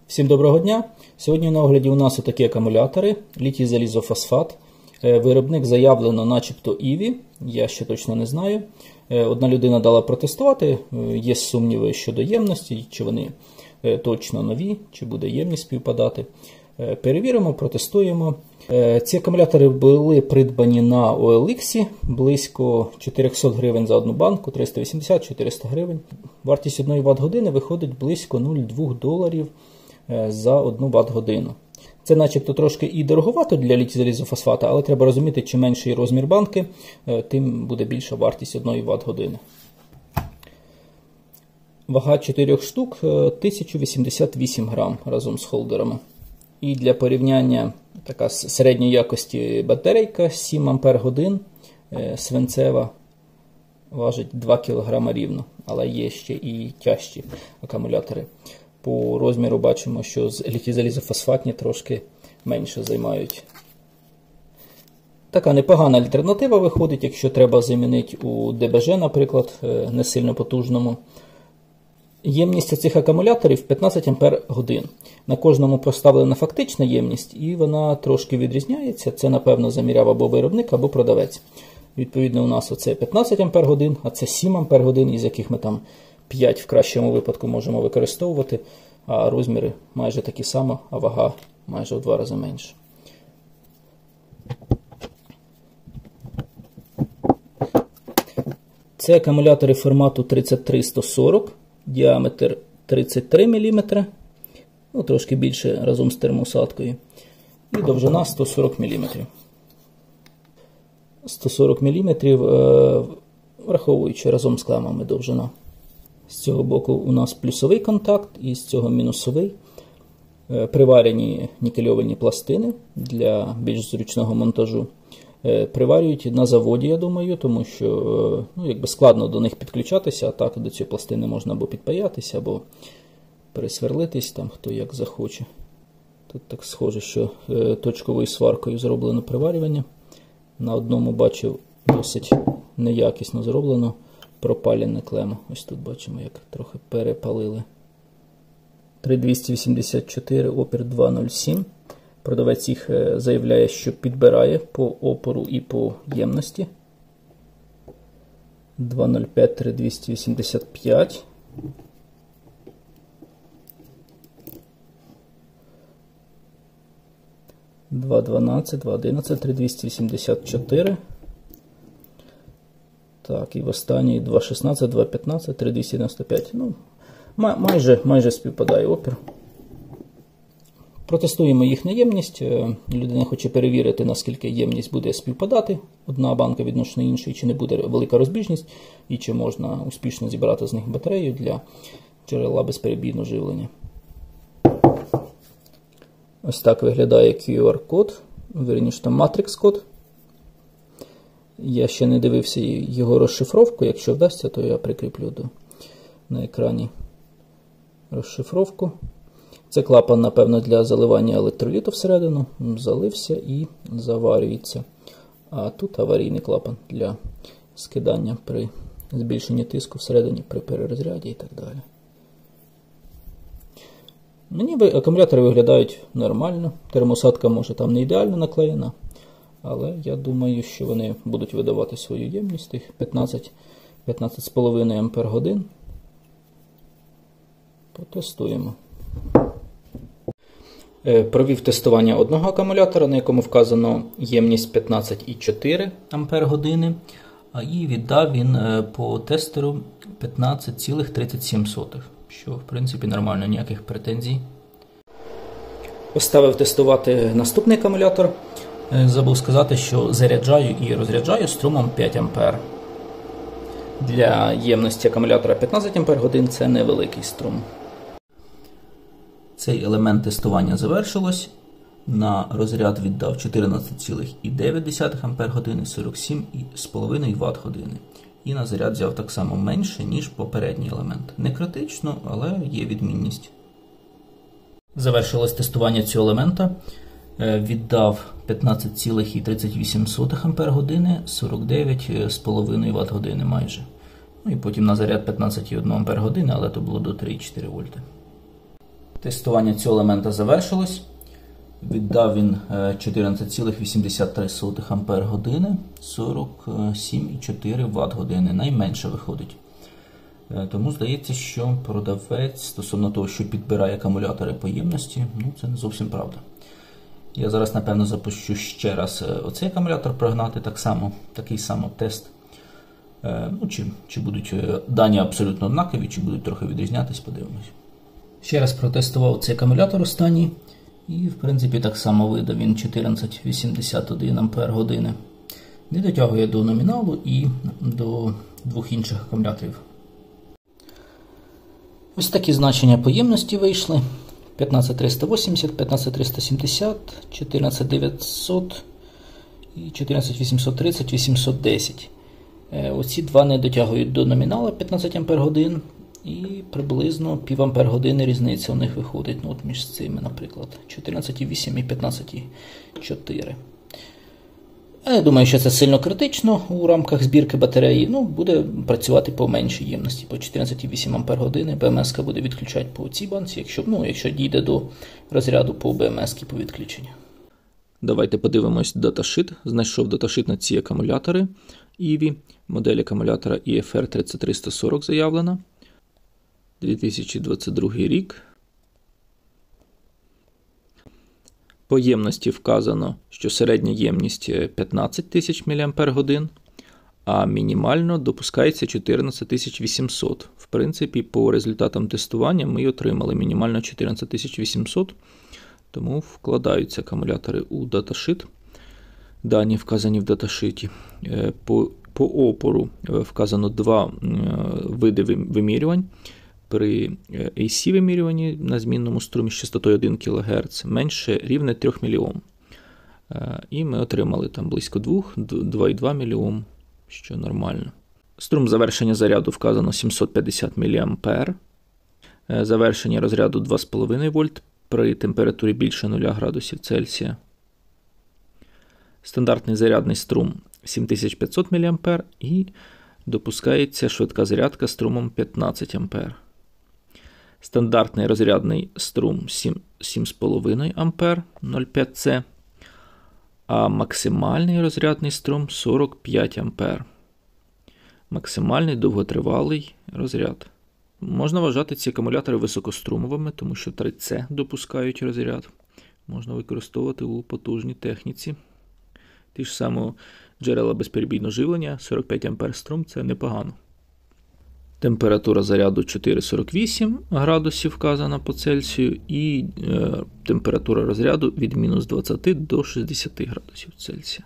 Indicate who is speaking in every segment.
Speaker 1: Всім доброго дня! Сьогодні на огляді у нас отакі акумулятори, літій залізофосфат. Виробник заявлено начебто EVI, я ще точно не знаю. Одна людина дала протестувати, є сумніви щодо ємності, чи вони точно нові, чи буде ємність співпадати. Перевіримо, протестуємо. Ці акумулятори були придбані на OLX, близько 400 гривень за одну банку, 380-400 гривень. Вартість 1 Вт-години виходить близько $0,2 за 1 Вт-годину. Це начебто трошки і дороговато для літій залізофосфата, але треба розуміти, чим менший розмір банки, тим буде більша вартість 1 Вт-години. Вага 4 штук 1088 грам разом з холдерами. І для порівняння така середньої якості батарейка 7 Ах свинцева важить 2 кг рівно, але є ще і тяжчі акумулятори. По розміру бачимо, що літій залізофосфатні трошки менше займають. Така непогана альтернатива виходить, якщо треба замінити у ДБЖ, наприклад, не сильно потужному. Ємність цих акумуляторів 15 Ах. На кожному поставлена фактична ємність, і вона трошки відрізняється. Це, напевно, заміряв або виробник, або продавець. Відповідно, у нас оце 15 Ах, а це 7 Ах, із яких ми там 5 в кращому випадку можемо використовувати, а розміри майже такі самі, а вага майже в 2 рази менше. Це акумулятори формату 33-140, діаметр 33 мм, ну, трошки більше разом з термоусадкою, і довжина 140 мм. 140 мм, враховуючи разом з клемами довжина. З цього боку у нас плюсовий контакт і з цього мінусовий. Приварені нікельовані пластини для більш зручного монтажу. Приварюють на заводі, я думаю, тому що складно до них підключатися, а так до цієї пластини можна або підпаятися, або присверлитись, там хто як захоче. Тут так схоже, що точковою сваркою зроблено приварювання. На одному бачив досить неякісно зроблено пропалене клема. Ось тут бачимо, як трохи перепалили. 3284, опір 207. Продавець їх заявляє, що підбирає по опору і по ємності. 205, 3285. – 212, 211, 3284. Так, і в останній 216, 215, 3295. Ну, майже співпадає опір. Протестуємо їх на ємність. Людина хоче перевірити, наскільки ємність буде співпадати. Одна банка відносно іншої, чи не буде велика розбіжність, і чи можна успішно зібрати з них батарею для джерела безперебійного живлення. Ось так виглядає QR-код, вірніше там матрикс-код. Я ще не дивився його розшифровку, якщо вдасться, то я прикріплю на екрані розшифровку. Це клапан, напевно, для заливання електроліту всередину. Залився і заварюється. А тут аварійний клапан для скидання при збільшенні тиску всередині, при перерозряді і так далі. Мені акумулятори виглядають нормально. Термосадка може там не ідеально наклеєна. Але я думаю, що вони будуть видавати свою ємність, 15,5 Ах. Потестуємо. Провів тестування одного акумулятора, на якому вказано ємність 15,4 Ах, і віддав він по тестеру 15,37, що в принципі нормально, ніяких претензій. Поставив тестувати наступний акумулятор. Забув сказати, що заряджаю і розряджаю струмом 5 А. Для ємності акумулятора 15 Ах це невеликий струм. Цей елемент тестування завершилось. На розряд віддав 14,9 Ах, 47,5 Вт-години. І на заряд взяв так само менше, ніж попередній елемент. Не критично, але є відмінність. Завершилось тестування цього елемента. Віддав 15,38 Ах, 49,5 Вт-години майже. Ну і потім на заряд 15,1 Ах, але то було до 3,4 вольти. Тестування цього елемента завершилось. Віддав він 14,83 Ампер години, 47,4 Вт години. Найменше виходить. Тому здається, що продавець стосовно того, що підбирає акумулятори по ємності, це не зовсім правда. Я зараз, напевно, запущу ще раз оцей акумулятор прогнати, такий самий тест. Чи будуть дані абсолютно однакові, чи будуть трохи відрізнятись, подивимось. Ще раз протестував цей акумулятор останній. І, в принципі, так само видав він 14,81 Ампер години. Не дотягує до номіналу і до двох інших акумуляторів. Ось такі значення по ємності вийшли. 15380, 15370, 14900 і 14830, 810. Оці два не дотягують до номінала 15 Ампер годин. І приблизно пів Ампер години різниця у них виходить. Між цими, наприклад, 14,8 і 15,4. Я думаю, що це сильно критично у рамках збірки батареї. Буде працювати по меншій ємності, по 14,8 Ампер години. БМС буде відключати по цій банці, якщо дійде до розряду по БМС по відключенню. Давайте подивимось даташит. Знайшов даташит на ці акумулятори EVI. Модель акумулятора EFR 3340 заявлена. 2022 рік. По ємності вказано, що середня ємність 15 тисяч мАч, а мінімально допускається 14800. В принципі, по результатам тестування ми отримали мінімально 14800, тому вкладаються акумулятори у даташит. Дані вказані в даташиті. По опору вказано два види вимірювань. При AC-вимірюванні на змінному струмі з частотою 1 кГц менше рівне 3 мОм. І ми отримали там близько 2,2 мОм, що нормально. Струм завершення заряду вказано 750 мА. Завершення розряду 2,5 вольт при температурі більше 0 градусів Цельсія. Стандартний зарядний струм 7500 мА і допускається швидка зарядка струмом 15 А. Стандартний розрядний струм 7,5 А 0,5С, а максимальний розрядний струм 45 А. Максимальний довготривалий розряд. Можна вважати ці акумулятори високострумовими, тому що 3С допускають розряд. Можна використовувати у потужній техніці. Ті ж самі джерела безперебійного живлення, 45 А струм – це непогано. Температура заряду 4,48 градусів вказана по Цельсію і температура розряду від мінус 20 до 60 градусів Цельсія.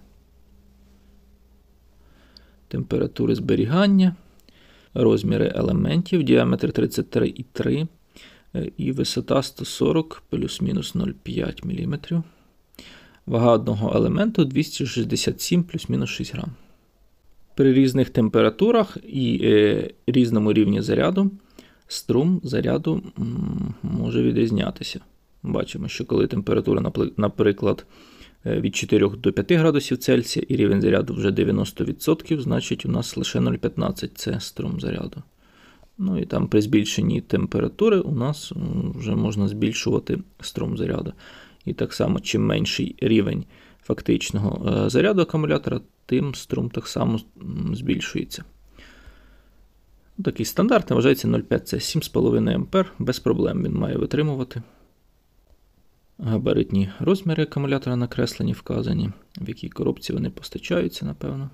Speaker 1: Температури зберігання, розміри елементів, діаметр 33,3 і висота 140 плюс-мінус 0,5 мм. Вага одного елементу 267 плюс-мінус 6 грам. При різних температурах і різному рівні заряду струм заряду може відрізнятися. Бачимо, що коли температура, наприклад, від 4 до 5 градусів Цельсія і рівень заряду вже 90%, значить у нас лише 0,15 – це струм заряду. І там при збільшенні температури у нас вже можна збільшувати струм заряду. І так само, чим менший рівень фактичного заряду акумулятора, тим струм так само збільшується. Такий стандартний вважається 0,5 – це 7,5 А, без проблем він має витримувати. Габаритні розміри акумулятора накреслені, вказані, в якій коробці вони постачаються, напевно.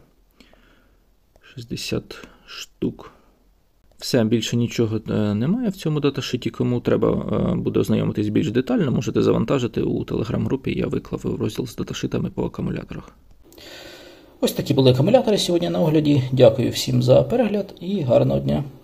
Speaker 1: 60 штук. Все, більше нічого немає в цьому даташиті. Кому треба буде ознайомитись більш детально, можете завантажити у телеграм-групі. Я виклав розділ з даташитами по акумуляторах. Ось такі були акумулятори сьогодні на огляді. Дякую всім за перегляд і гарного дня.